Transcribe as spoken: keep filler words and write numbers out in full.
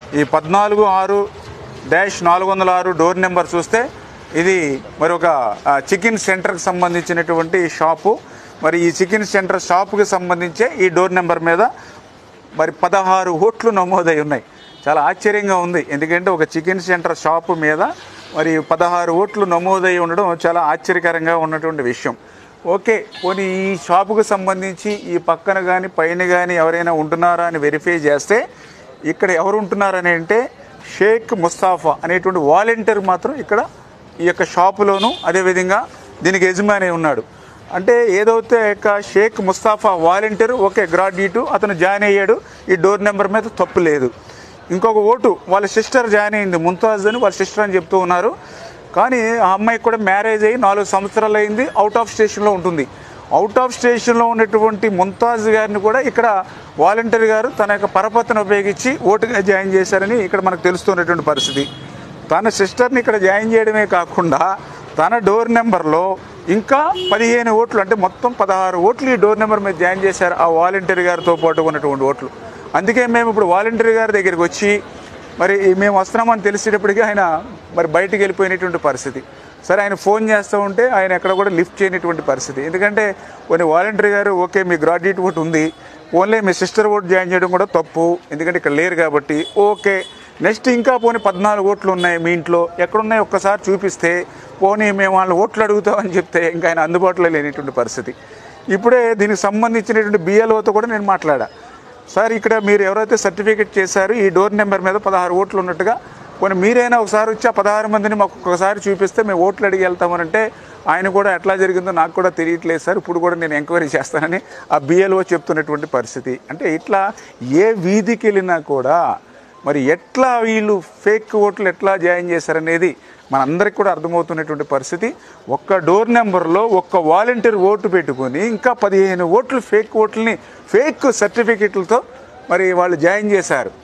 ఈ పద్నాలుగు ఆరు డాష్ నాలుగు వందల ఆరు డోర్ నెంబర్ చూస్తే ఇది మరి ఒక చికెన్ సెంటర్కి సంబంధించినటువంటి షాపు. మరి ఈ చికెన్ సెంటర్ షాపుకి సంబంధించే ఈ డోర్ నెంబర్ మీద మరి పదహారు ఓట్లు నమోదై ఉన్నాయి. చాలా ఆశ్చర్యంగా ఉంది, ఎందుకంటే ఒక చికెన్ సెంటర్ షాపు మీద మరి పదహారు ఓట్లు నమోదై ఉండడం చాలా ఆశ్చర్యకరంగా ఉన్నటువంటి విషయం. ఓకే, పోనీ ఈ షాపుకు సంబంధించి ఈ పక్కన కానీ పైన కానీ ఎవరైనా ఉంటున్నారా అని వెరిఫై చేస్తే ఇక్కడ ఎవరు ఉంటున్నారని అంటే షేక్ ముస్తాఫా అనేటువంటి వాలంటీర్ మాత్రం ఇక్కడ ఈ యొక్క షాపులోను అదేవిధంగా దీనికి యజమాని ఉన్నాడు. అంటే ఏదైతే యొక్క Sheikh Mustafa volunteer okay graduate అతను జాయిన్ అయ్యాడు, ఈ డోర్ నెంబర్ మీద తప్పు లేదు. ఇంకొక ఓటు వాళ్ళ సిస్టర్ జాయిన్ అయింది, ముంతాజ్ అని వాళ్ళ సిస్టర్ అని చెప్తూ ఉన్నారు. కానీ ఆ అమ్మాయికి కూడా మ్యారేజ్ అయ్యి నాలుగు సంవత్సరాలు అయింది, అవుట్ ఆఫ్ స్టేషన్లో ఉంటుంది. అవుట్ ఆఫ్ స్టేషన్లో ఉన్నటువంటి ముంతాజ్ గారిని కూడా ఇక్కడ వాలంటీర్ గారు తన యొక్క పరపతిని ఉపయోగించి ఓటుగా జాయిన్ చేశారని ఇక్కడ మనకు తెలుస్తున్నటువంటి పరిస్థితి. తన సిస్టర్ని ఇక్కడ జాయిన్ చేయడమే కాకుండా తన డోర్ నెంబర్లో ఇంకా పదిహేను ఓట్లు అంటే మొత్తం పదహారు ఓట్లు ఈ డోర్ నెంబర్ మీద జాయిన్ చేశారు ఆ వాలంటీర్ గారితో పాటు ఉన్నటువంటి ఓట్లు. అందుకే మేము ఇప్పుడు వాలంటీర్ గారి దగ్గరికి వచ్చి మరి మేము వస్తున్నామని తెలిసేటప్పటికీ ఆయన మరి బయటికి వెళ్ళిపోయినటువంటి పరిస్థితి. సరే ఆయన ఫోన్ చేస్తూ ఉంటే ఆయన ఎక్కడ కూడా లిఫ్ట్ చేయనటువంటి పరిస్థితి. ఎందుకంటే కొన్ని వాలంటీర్ గారు ఓకే మీ గ్రాడ్యుయేట్ ఓటు ఉంది, ఓన్లీ మీ సిస్టర్ ఓటు జాయిన్ చేయడం కూడా తప్పు, ఎందుకంటే ఇక్కడ లేరు కాబట్టి. ఓకే నెక్స్ట్ ఇంకా పోనీ పద్నాలుగు ఓట్లు ఉన్నాయి మీ ఇంట్లో, ఎక్కడున్నాయి ఒక్కసారి చూపిస్తే పోనీ మేము వాళ్ళ ఓట్లు అడుగుతామని చెప్తే ఇంకా ఆయన అందుబాటులో లేనటువంటి పరిస్థితి. ఇప్పుడే దీనికి సంబంధించినటువంటి బిఎల్ఓతో కూడా నేను మాట్లాడా. సార్ ఇక్కడ మీరు ఎవరైతే సర్టిఫికేట్ చేశారు ఈ డోర్ నెంబర్ మీద పదహారు ఓట్లు ఉన్నట్టుగా, కొన్ని మీరైనా ఒకసారి వచ్చి ఆ పదహారు మందిని మాకు ఒక్కసారి చూపిస్తే మేము ఓట్లు అడిగి వెళ్తామనంటే ఆయన కూడా ఎట్లా జరిగిందో నాకు కూడా తెలియట్లేదు సార్, ఇప్పుడు కూడా నేను ఎంక్వైరీ చేస్తానని ఆ బిఎల్ఓ చెప్తున్నటువంటి పరిస్థితి. అంటే ఇట్లా ఏ వీధికి వెళ్ళినా కూడా మరి ఎట్లా వీళ్ళు ఫేక్ ఓట్లు ఎట్లా జాయిన్ చేశారనేది మనందరికీ కూడా అర్థమవుతున్నటువంటి పరిస్థితి. ఒక్క డోర్ నెంబర్లో ఒక్క వాలంటీర్ ఓటు పెట్టుకొని ఇంకా పదిహేను ఓట్లు ఫేక్ ఓట్లని ఫేక్ సర్టిఫికెట్లతో మరి వాళ్ళు జాయిన్ చేశారు.